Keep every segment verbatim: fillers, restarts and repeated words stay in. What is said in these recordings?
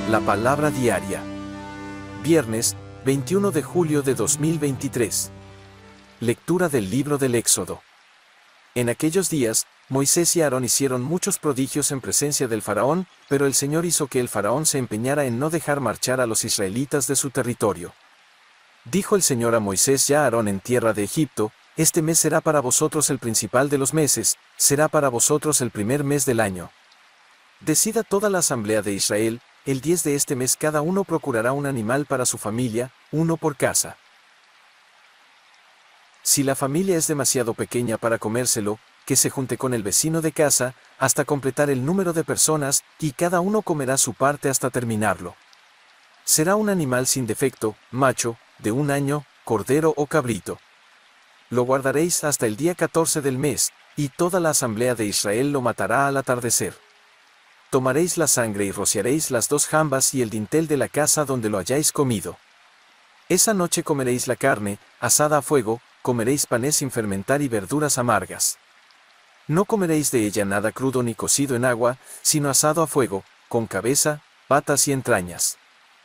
La palabra diaria. Viernes, veintiuno de julio de dos mil veintitrés. Lectura del libro del Éxodo. En aquellos días, Moisés y Aarón hicieron muchos prodigios en presencia del faraón, pero el Señor hizo que el faraón se empeñara en no dejar marchar a los israelitas de su territorio. Dijo el Señor a Moisés y a Aarón en tierra de Egipto: este mes será para vosotros el principal de los meses, será para vosotros el primer mes del año. Decida toda la asamblea de Israel, el diez de este mes cada uno procurará un animal para su familia, uno por casa. Si la familia es demasiado pequeña para comérselo, que se junte con el vecino de casa, hasta completar el número de personas, y cada uno comerá su parte hasta terminarlo. Será un animal sin defecto, macho, de un año, cordero o cabrito. Lo guardaréis hasta el día catorce del mes, y toda la asamblea de Israel lo matará al atardecer. Tomaréis la sangre y rociaréis las dos jambas y el dintel de la casa donde lo hayáis comido. Esa noche comeréis la carne, asada a fuego, comeréis panes sin fermentar y verduras amargas. No comeréis de ella nada crudo ni cocido en agua, sino asado a fuego, con cabeza, patas y entrañas.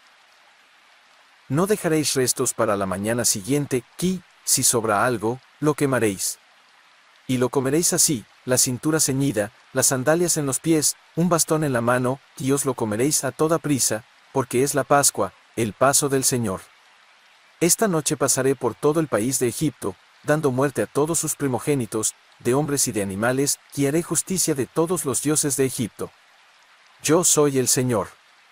No dejaréis restos para la mañana siguiente, y, si sobra algo, lo quemaréis. Y lo comeréis así, la cintura ceñida, las sandalias en los pies, un bastón en la mano, y os lo comeréis a toda prisa, porque es la Pascua, el paso del Señor. Esta noche pasaré por todo el país de Egipto, dando muerte a todos sus primogénitos, de hombres y de animales, y haré justicia de todos los dioses de Egipto. Yo soy el Señor.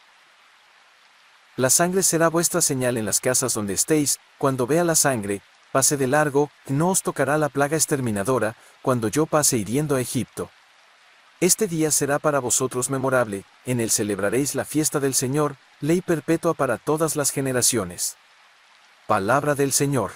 La sangre será vuestra señal en las casas donde estéis. Cuando vea la sangre, pase de largo, no os tocará la plaga exterminadora, cuando yo pase hiriendo a Egipto. Este día será para vosotros memorable, en él celebraréis la fiesta del Señor, ley perpetua para todas las generaciones. Palabra del Señor.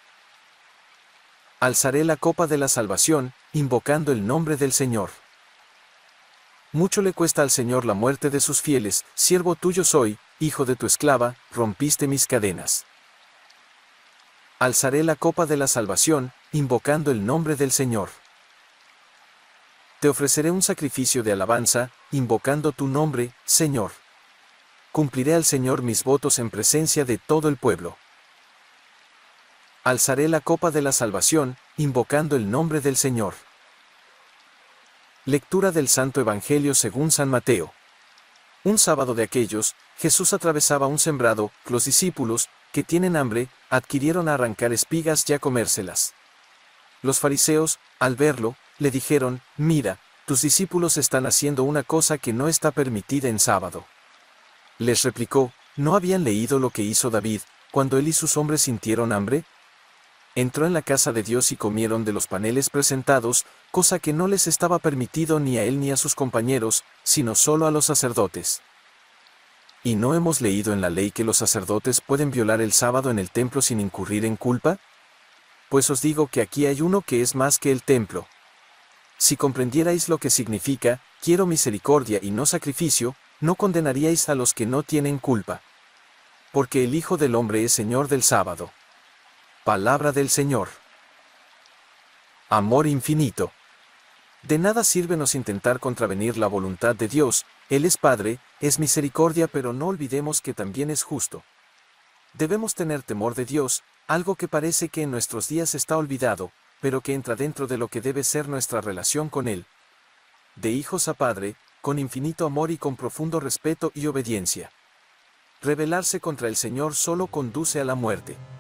Alzaré la copa de la salvación, invocando el nombre del Señor. Mucho le cuesta al Señor la muerte de sus fieles, siervo tuyo soy, hijo de tu esclava, rompiste mis cadenas. Alzaré la copa de la salvación, invocando el nombre del Señor. Te ofreceré un sacrificio de alabanza, invocando tu nombre, Señor. Cumpliré al Señor mis votos en presencia de todo el pueblo. Alzaré la copa de la salvación, invocando el nombre del Señor. Lectura del Santo Evangelio según San Mateo. Un sábado de aquellos, Jesús atravesaba un sembrado. Los discípulos, que tienen hambre, adquirieron a arrancar espigas y a comérselas. Los fariseos, al verlo, le dijeron: mira, tus discípulos están haciendo una cosa que no está permitida en sábado. Les replicó: ¿no habían leído lo que hizo David, cuando él y sus hombres sintieron hambre? Entró en la casa de Dios y comieron de los paneles presentados, cosa que no les estaba permitido ni a él ni a sus compañeros, sino solo a los sacerdotes. ¿Y no hemos leído en la ley que los sacerdotes pueden violar el sábado en el templo sin incurrir en culpa? Pues os digo que aquí hay uno que es más que el templo. Si comprendierais lo que significa, quiero misericordia y no sacrificio, no condenaríais a los que no tienen culpa. Porque el Hijo del Hombre es Señor del sábado. Palabra del Señor. Amor infinito. De nada sírvenos intentar contravenir la voluntad de Dios. Él es Padre, es misericordia, pero no olvidemos que también es justo. Debemos tener temor de Dios, algo que parece que en nuestros días está olvidado, pero que entra dentro de lo que debe ser nuestra relación con Él. De hijos a Padre, con infinito amor y con profundo respeto y obediencia. Rebelarse contra el Señor solo conduce a la muerte.